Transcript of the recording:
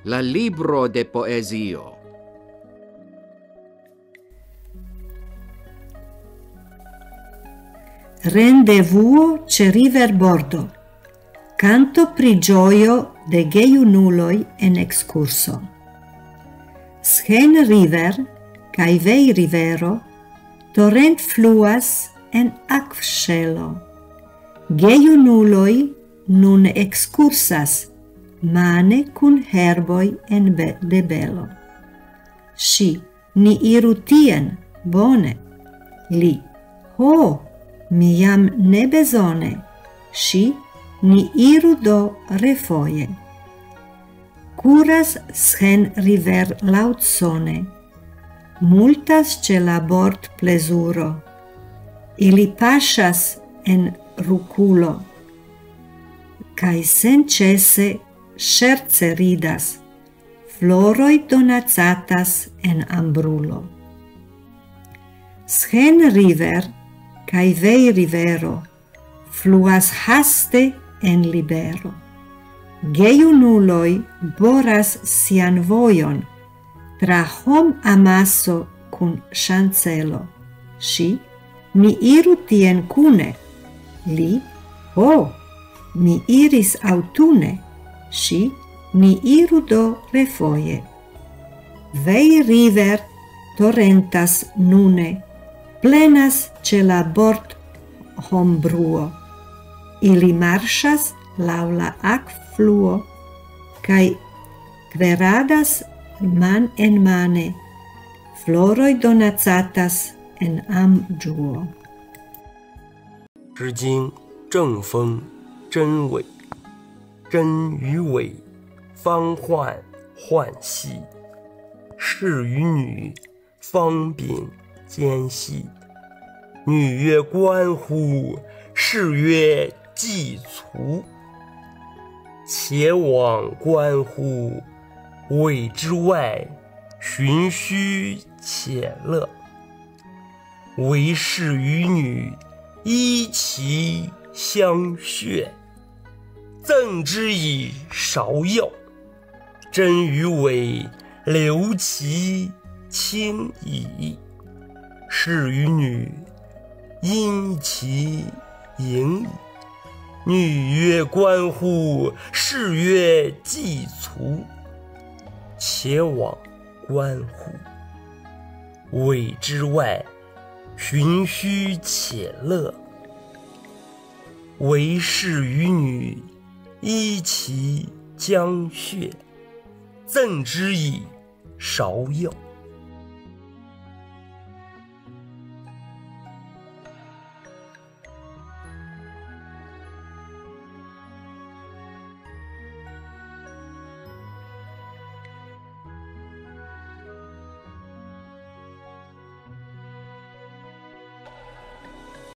La libro de poezio. Rendevuo ce riverbordo. Canto pri gioio de gejunuloj en excurso. Shen river kaj vej rivero, torrent fluas en akvŝelo. Gejunuloj nun excursas, mane kun herboj en de belo. Ŝi, ni iru tien, bone. Li, ho, mi jam ne bezone. Ŝi, ni iru do refoje. Curas Shen river lautsone. Multas ĉe la bord plezuro. Ili paŝas en rukulo. Kaj senĉese ŝerce ridas. Floroj donacatas en ambrulo. Shen river kaj vej rivero fluas haste en libero. Gejunuloj boras sian vojon tra hom amaso kun ŝancelo. Ŝi, ni iru tien kune. Li, ho, mi iris aŭtune. Ŝi, ni iru do refoje. Vej river torrentas nune, plenas ĉe la bord hombruo. Ili marŝas laŭ la akvfluo kaj kveradas man en mane. Floroj donacatas en amĝuo. 诗经正风真伪，真与伪，方涣涣兮。士与女，方秉兼兮。女曰观乎，士曰祭卒。且往观乎，伪之外，循虚且乐。为士与女，依其相谑，赠之以芍药。真与伪，留其轻矣。士与女，因其盈矣。女曰观乎，士曰祭卒。且往观乎，伪之外，循虚且乐。为士与女，依其将谑，赠之以芍药。